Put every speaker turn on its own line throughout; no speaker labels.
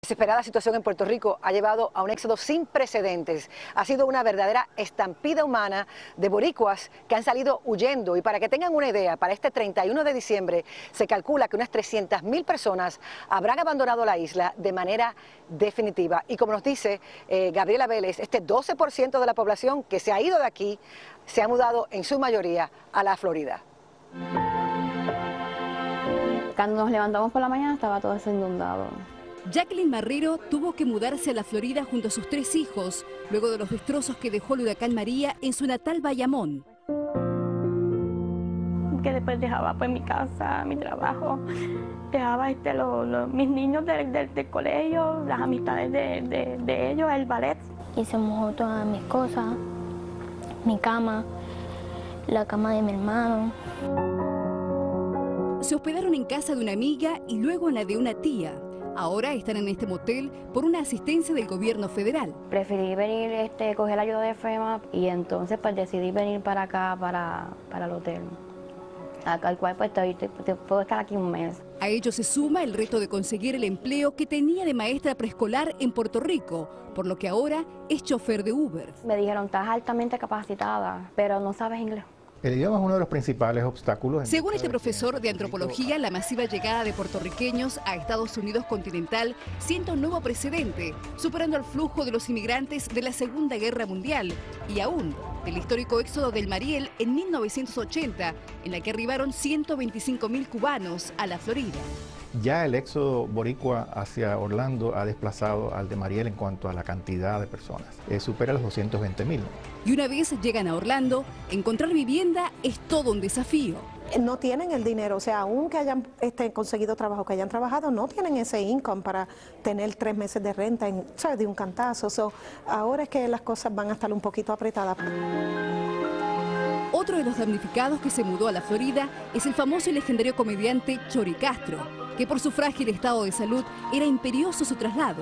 Desesperada situación en Puerto Rico ha llevado a un éxodo sin precedentes. Ha sido una verdadera estampida humana de boricuas que han salido huyendo. Y para que tengan una idea, para este 31 de diciembre se calcula que unas 300.000 personas habrán abandonado la isla de manera definitiva. Y como nos dice Gabriela Vélez, este 12% de la población que se ha ido de aquí se ha mudado en su mayoría a la Florida.
Cuando nos levantamos por la mañana estaba todo eso inundado.
Jacqueline Marrero tuvo que mudarse a la Florida junto a sus 3 hijos, luego de los destrozos que dejó el huracán María en su natal Bayamón.
Que después dejaba pues mi casa, mi trabajo, dejaba mis niños del colegio, las amistades de ellos, el ballet.
Y se mojó todas mis cosas, mi cama, la cama de mi hermano.
Se hospedaron en casa de una amiga y luego en la de una tía. Ahora están en este motel por una asistencia del gobierno federal.
Preferí venir, coger la ayuda de FEMA y entonces pues decidí venir para acá, para el hotel. Al cual pues puedo estar aquí un mes.
A ello se suma el reto de conseguir el empleo que tenía de maestra preescolar en Puerto Rico, por lo que ahora es chofer de Uber.
Me dijeron, estás altamente capacitada, pero no sabes inglés.
El idioma es uno de los principales obstáculos.
Según este profesor de antropología, la masiva llegada de puertorriqueños a Estados Unidos continental sienta un nuevo precedente, superando el flujo de los inmigrantes de la Segunda Guerra Mundial y aún del histórico éxodo del Mariel en 1980, en la que arribaron 125.000 cubanos a la Florida.
Ya el éxodo boricua hacia Orlando ha desplazado al de Mariel en cuanto a la cantidad de personas. Supera los 220.000.
Y una vez llegan a Orlando, encontrar vivienda es todo un desafío.
No tienen el dinero, o sea, aunque hayan conseguido trabajo, que hayan trabajado, no tienen ese income para tener 3 meses de renta de un cantazo. Ahora es que las cosas van a estar un poquito apretadas.
Otro de los damnificados que se mudó a la Florida es el famoso y legendario comediante Chori Castro, que por su frágil estado de salud era imperioso su traslado.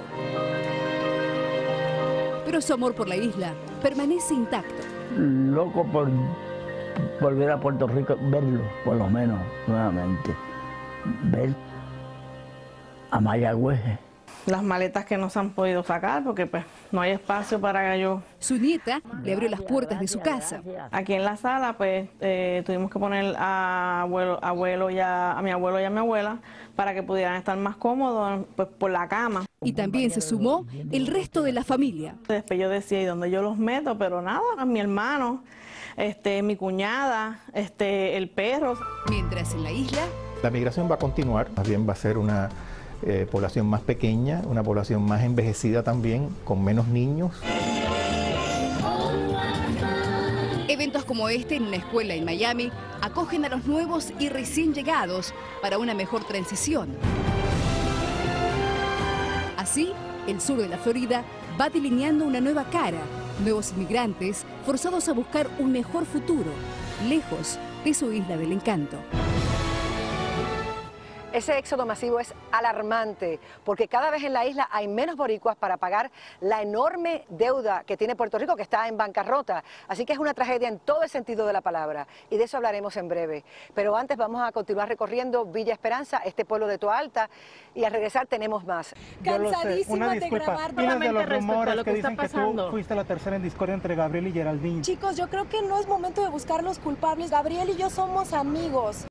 Pero su amor por la isla permanece intacto.
Loco por volver a Puerto Rico, verlo por lo menos nuevamente, ver a Mayagüez.
Las maletas que no se han podido sacar porque pues no hay espacio para yo.
Su nieta le abrió las puertas de su casa.
Aquí en la sala pues tuvimos que poner a mi abuelo y a mi abuela para que pudieran estar más cómodos pues, por la cama.
Y también se sumó el resto de la familia.
Después yo decía, ¿y dónde yo los meto? Pero nada, mi hermano, mi cuñada, el perro.
Mientras en la isla,
la migración va a continuar, más bien va a ser una población más pequeña, una población más envejecida también, con menos niños.
Eventos como este en una escuela en Miami acogen a los nuevos y recién llegados para una mejor transición. Así, el sur de la Florida va delineando una nueva cara, nuevos inmigrantes forzados a buscar un mejor futuro, lejos de su isla del encanto.
Ese éxodo masivo es alarmante porque cada vez en la isla hay menos boricuas para pagar la enorme deuda que tiene Puerto Rico, que está en bancarrota. Así que es una tragedia en todo el sentido de la palabra y de eso hablaremos en breve. Pero antes vamos a continuar recorriendo Villa Esperanza, este pueblo de Toa Alta, y al regresar tenemos más.
Cansadísima de grabar.
Tienes de los rumores que dicen que tú
fuiste la tercera en discordia entre Gabriel y Geraldine.
Chicos, yo creo que no es momento de buscar los culpables. Gabriel y yo somos amigos.